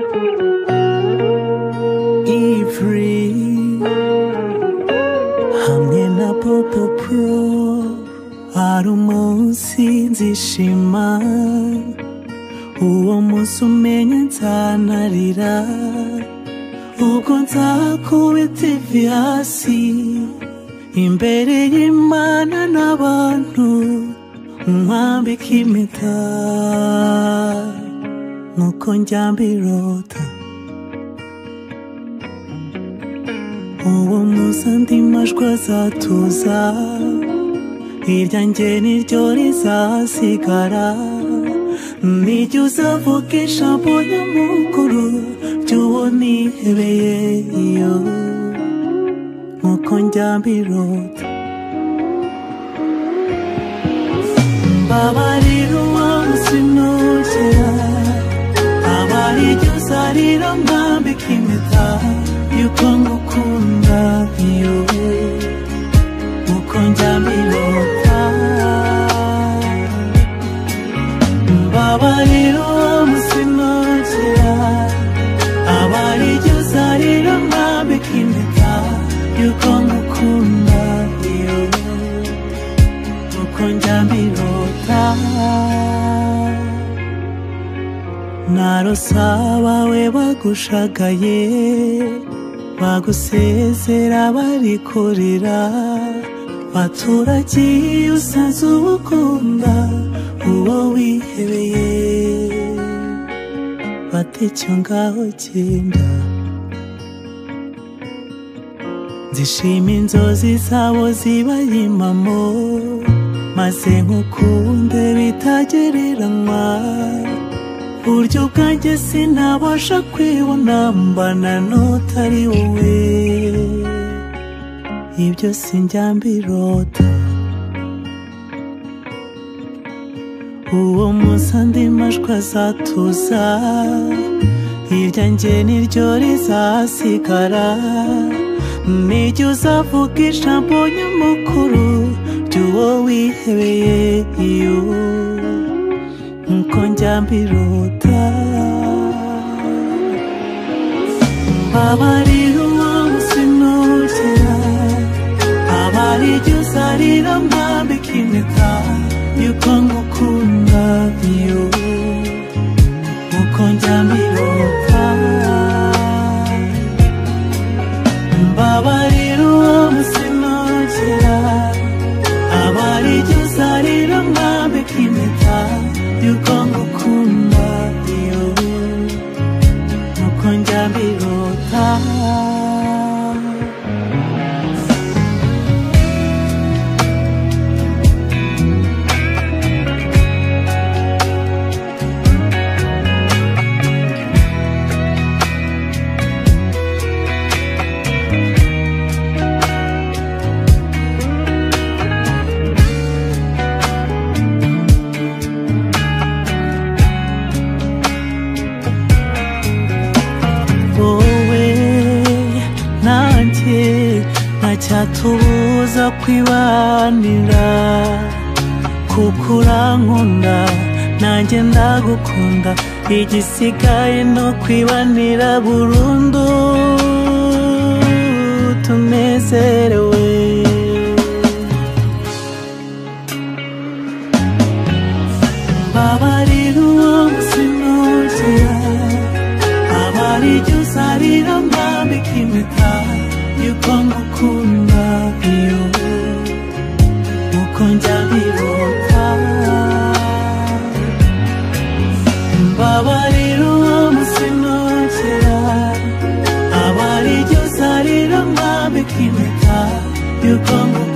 Free hamwe na Popo Pro hari umunsi nzishima uwo munsi umenye nzanarira ubwo nzakubita ivi hasi imbere y'Imana n'abantu nkwambika impeta nkuko njya mbirota uwo munsi andi majwi azatuza iryanjye niryo rizasigara nijye uzavuga ijambo nyamukuru ry'uwo nihebeye iyo nkuko njya mbirota mbabarira uwo munsi nugera aba ariryo uzarira mwambika impeta yuko ngukunda iyo uko njya mbirota mbabarira uwo munsi nugera aba ariryo uzarira mwambika impeta yuko ngukunda iyo uko njya mbirota narose abawe bagushagaye bagusezera barikorera baturagiye usanze ubukunda uwo wihebeye batecyo ngaho genda nzishima inzozi zabo zibaye impamo maze nkukunde bitagereranywa buryo bwanjye sinabasha kwibona mbana n'utari wowe ibyo sinjya mbirota uwo munsi andi majwi azatuza iryanjye niryo rizasigara nijye uzavuga ijambo nyamukuru ry'uwo wihebeye iyo nkuko njya mbirota mbabarira uwo munsi nugera aba ariryo uzarira mwambika impeta yuko ngukunda iyo nkuko njya mbirota mbabarira uwo munsi nugera aba ariryo uzarira mwambika impeta yuko ngukunda iyo nkuko njya mbirota ntacyatubuza kwibanira kuko urankunda nanjye ndagukunda igisigaye no kwibanira burundu tunezerewe mbabarira uwo munsi nugera aba ariryo uzarira mwambika impeta yuko ngukunda iyo uko njya mbirota mbabarira uwo munsi nugera aba ariryo uzarira mwambika impeta yuko ngukunda